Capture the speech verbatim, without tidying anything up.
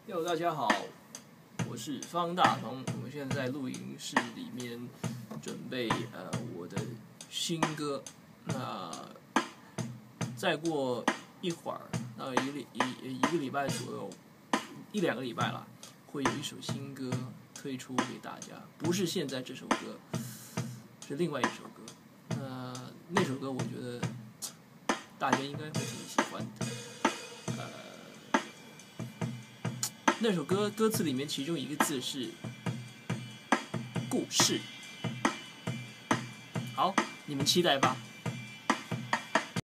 哟，大家好，我是方大同。我们现在在录音室里面准备呃我的新歌。那再过一会儿，那一个一一个礼拜左右，一两个礼拜啦，会有一首新歌推出给大家。不是现在这首歌，是另外一首歌。那那首歌我觉得大家应该会挺喜欢的。那首歌歌词里面其中一个字是故事，好，你们期待吧。